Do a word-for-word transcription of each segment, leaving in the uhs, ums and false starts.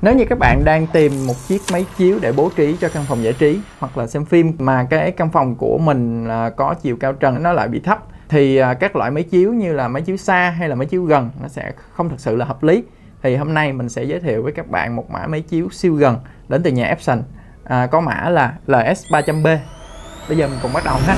Nếu như các bạn đang tìm một chiếc máy chiếu để bố trí cho căn phòng giải trí hoặc là xem phim mà cái căn phòng của mình có chiều cao trần nó lại bị thấp, thì các loại máy chiếu như là máy chiếu xa hay là máy chiếu gần nó sẽ không thực sự là hợp lý. Thì hôm nay mình sẽ giới thiệu với các bạn một mã máy chiếu siêu gần đến từ nhà Epson, à, có mã là L S ba trăm B. Bây giờ mình cùng bắt đầu ha.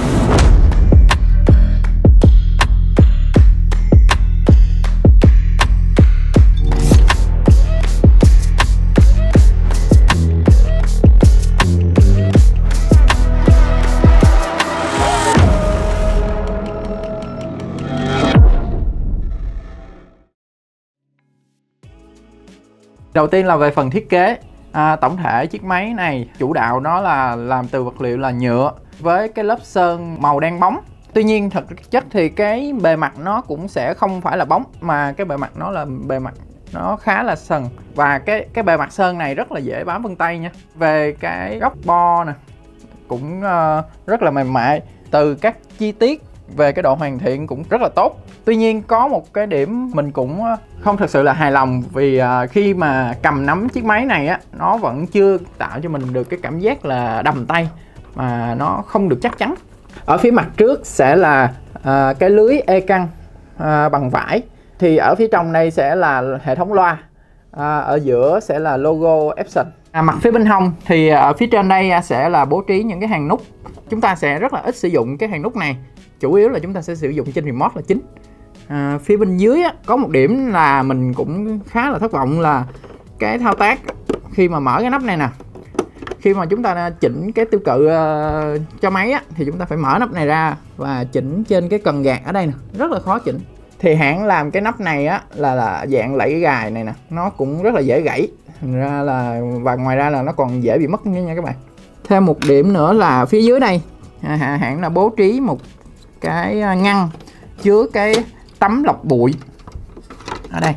Đầu tiên là về phần thiết kế. À, tổng thể chiếc máy này chủ đạo nó là làm từ vật liệu là nhựa với cái lớp sơn màu đen bóng. Tuy nhiên thực chất thì cái bề mặt nó cũng sẽ không phải là bóng, mà cái bề mặt nó là bề mặt nó khá là sần, và cái cái bề mặt sơn này rất là dễ bám vân tay nha. Về cái góc bo nè cũng uh, rất là mềm mại, từ các chi tiết về cái độ hoàn thiện cũng rất là tốt. Tuy nhiên có một cái điểm mình cũng không thực sự là hài lòng, vì khi mà cầm nắm chiếc máy này á, nó vẫn chưa tạo cho mình được cái cảm giác là đầm tay, mà nó không được chắc chắn. Ở phía mặt trước sẽ là à, cái lưới e căng à, bằng vải, thì ở phía trong đây sẽ là hệ thống loa, à, ở giữa sẽ là logo Epson. À, mặt phía bên hông thì ở phía trên đây sẽ là bố trí những cái hàng nút. Chúng ta sẽ rất là ít sử dụng cái hàng nút này, chủ yếu là chúng ta sẽ sử dụng trên remote là chính. À, phía bên dưới á, có một điểm là mình cũng khá là thất vọng là cái thao tác khi mà mở cái nắp này nè. Khi mà chúng ta chỉnh cái tiêu cự uh, cho máy á, thì chúng ta phải mở nắp này ra và chỉnh trên cái cần gạt ở đây nè, rất là khó chỉnh. Thì hãng làm cái nắp này á là, là dạng lẫy gài này nè, nó cũng rất là dễ gãy, thành ra là, và ngoài ra là nó còn dễ bị mất nha các bạn. Thêm một điểm nữa là phía dưới đây hãng đã bố trí một cái ngăn chứa cái tấm lọc bụi ở đây.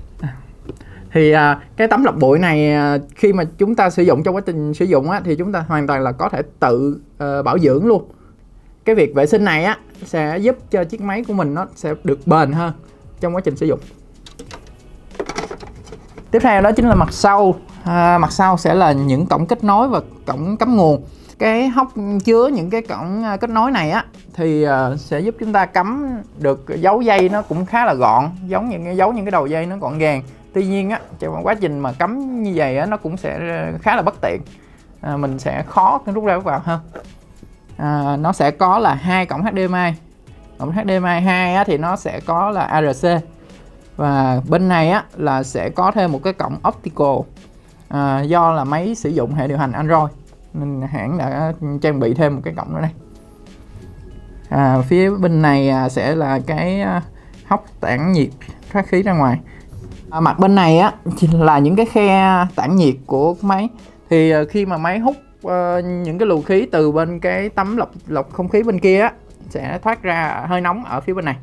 Thì à, cái tấm lọc bụi này à, khi mà chúng ta sử dụng trong quá trình sử dụng á, thì chúng ta hoàn toàn là có thể tự uh, bảo dưỡng luôn. Cái việc vệ sinh này á sẽ giúp cho chiếc máy của mình nó sẽ được bền hơn trong quá trình sử dụng. Tiếp theo đó chính là mặt sau. À, mặt sau sẽ là những cổng kết nối và cổng cắm nguồn. Cái hốc chứa những cái cổng kết nối này á thì uh, sẽ giúp chúng ta cắm được dấu dây, nó cũng khá là gọn, giống những cái dấu những cái đầu dây nó gọn gàng. Tuy nhiên á, trong quá trình mà cắm như vậy á, nó cũng sẽ khá là bất tiện, à, mình sẽ khó rút ra rút vào hơn. À, nó sẽ có là hai cổng H D M I, cổng H D M I hai á, thì nó sẽ có là A R C, và bên này á là sẽ có thêm một cái cổng optical. À, do là máy sử dụng hệ điều hành Android nên hãng đã trang bị thêm một cái cổng nữa đây. À, phía bên này sẽ là cái hốc tản nhiệt thoát khí ra ngoài. À, mặt bên này á là những cái khe tản nhiệt của máy. Thì khi mà máy hút uh, những cái luồng khí từ bên cái tấm lọc lọc không khí bên kia á, sẽ thoát ra hơi nóng ở phía bên này.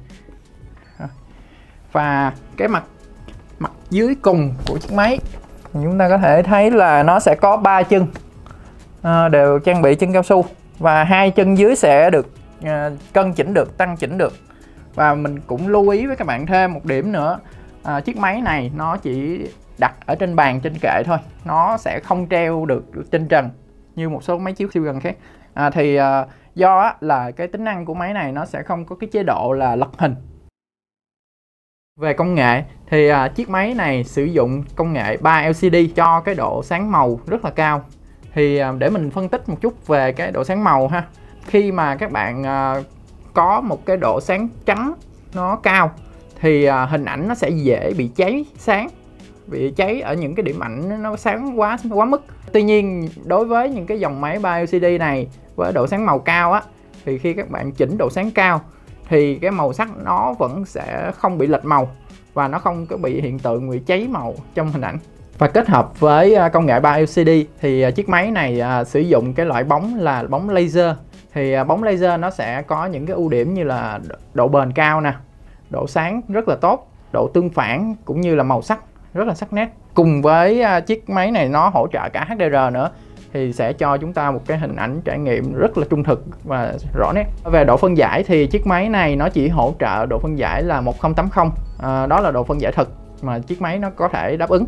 Và cái mặt mặt dưới cùng của chiếc máy chúng ta có thể thấy là nó sẽ có ba chân, à, đều trang bị chân cao su, và hai chân dưới sẽ được à, cân chỉnh được, tăng chỉnh được. Và mình cũng lưu ý với các bạn thêm một điểm nữa, à, chiếc máy này nó chỉ đặt ở trên bàn, trên kệ thôi, nó sẽ không treo được trên trần như một số máy chiếu siêu gần khác. À, thì à, do á, là cái tính năng của máy này nó sẽ không có cái chế độ là lật hình. Về công nghệ thì à, chiếc máy này sử dụng công nghệ ba L C D cho cái độ sáng màu rất là cao. Thì à, để mình phân tích một chút về cái độ sáng màu ha. Khi mà các bạn à, có một cái độ sáng trắng nó cao thì à, hình ảnh nó sẽ dễ bị cháy sáng, bị cháy ở những cái điểm ảnh nó sáng quá quá mức. Tuy nhiên đối với những cái dòng máy ba L C D này với độ sáng màu cao á, thì khi các bạn chỉnh độ sáng cao thì cái màu sắc nó vẫn sẽ không bị lệch màu, và nó không có bị hiện tượng bị cháy màu trong hình ảnh. Và kết hợp với công nghệ ba L C D thì chiếc máy này sử dụng cái loại bóng là bóng laser. Thì bóng laser nó sẽ có những cái ưu điểm như là độ bền cao nè, độ sáng rất là tốt, độ tương phản cũng như là màu sắc rất là sắc nét. Cùng với chiếc máy này nó hỗ trợ cả H D R nữa, thì sẽ cho chúng ta một cái hình ảnh trải nghiệm rất là trung thực và rõ nét. Về độ phân giải thì chiếc máy này nó chỉ hỗ trợ độ phân giải là một nghìn tám mươi, à, đó là độ phân giải thực mà chiếc máy nó có thể đáp ứng.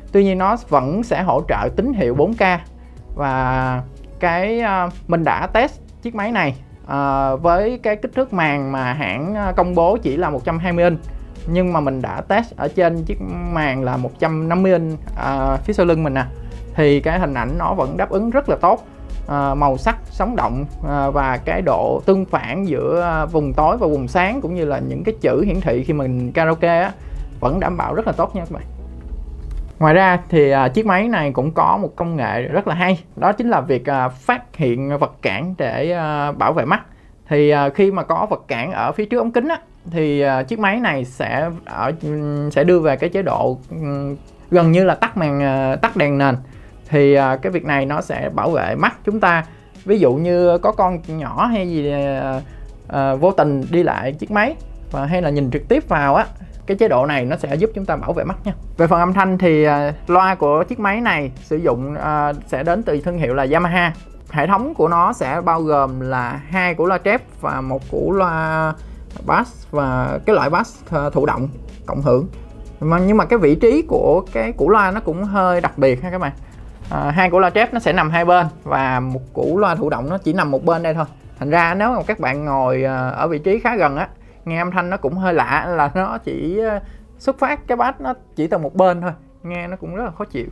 Tuy nhiên nó vẫn sẽ hỗ trợ tín hiệu bốn K. Và cái uh, mình đã test chiếc máy này uh, với cái kích thước màn mà hãng công bố chỉ là một trăm hai mươi inch, nhưng mà mình đã test ở trên chiếc màn là một trăm năm mươi inch uh, phía sau lưng mình nè, thì cái hình ảnh nó vẫn đáp ứng rất là tốt. Uh, màu sắc sống động uh, và cái độ tương phản giữa uh, vùng tối và vùng sáng, cũng như là những cái chữ hiển thị khi mình karaoke á, vẫn đảm bảo rất là tốt nha các bạn. Ngoài ra thì uh, chiếc máy này cũng có một công nghệ rất là hay, đó chính là việc uh, phát hiện vật cản để uh, bảo vệ mắt. Thì uh, khi mà có vật cản ở phía trước ống kính á, thì uh, chiếc máy này sẽ ở sẽ đưa về cái chế độ um, gần như là tắt màn uh, tắt đèn nền. Thì uh, cái việc này nó sẽ bảo vệ mắt chúng ta. Ví dụ như có con nhỏ hay gì uh, uh, vô tình đi lại chiếc máy và hay là nhìn trực tiếp vào á, cái chế độ này nó sẽ giúp chúng ta bảo vệ mắt nha. Về phần âm thanh thì uh, loa của chiếc máy này sử dụng uh, sẽ đến từ thương hiệu là Yamaha. Hệ thống của nó sẽ bao gồm là hai củ loa trép và một củ loa bass, và cái loại bass thụ động cộng hưởng. Mà nhưng mà cái vị trí của cái củ loa nó cũng hơi đặc biệt ha các bạn. À, hai củ loa trép nó sẽ nằm hai bên và một củ loa thụ động nó chỉ nằm một bên đây thôi. Thành ra nếu mà các bạn ngồi ở vị trí khá gần á, nghe âm thanh nó cũng hơi lạ, là nó chỉ xuất phát cái bass nó chỉ từ một bên thôi, nghe nó cũng rất là khó chịu.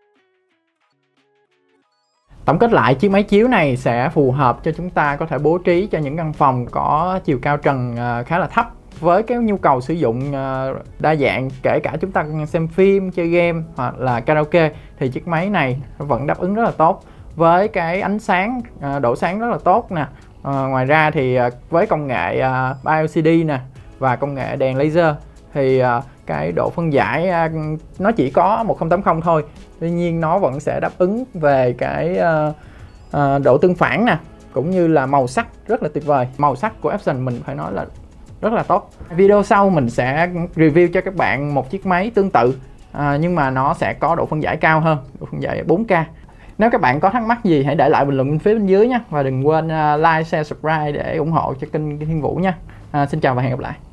Tổng kết lại, chiếc máy chiếu này sẽ phù hợp cho chúng ta có thể bố trí cho những căn phòng có chiều cao trần khá là thấp, với cái nhu cầu sử dụng đa dạng, kể cả chúng ta xem phim, chơi game hoặc là karaoke, thì chiếc máy này vẫn đáp ứng rất là tốt với cái ánh sáng, độ sáng rất là tốt nè. À, ngoài ra thì với công nghệ ba L C D nè và công nghệ đèn laser thì cái độ phân giải nó chỉ có một không tám không thôi, tuy nhiên nó vẫn sẽ đáp ứng về cái độ tương phản nè, cũng như là màu sắc rất là tuyệt vời. Màu sắc của Epson mình phải nói là rất là tốt. Video sau mình sẽ review cho các bạn một chiếc máy tương tự, à, nhưng mà nó sẽ có độ phân giải cao hơn, độ phân giải bốn K. Nếu các bạn có thắc mắc gì hãy để lại bình luận bên phía bên dưới nhé, và đừng quên like, share, subscribe để ủng hộ cho kênh Thiên Vũ nha. À, xin chào và hẹn gặp lại.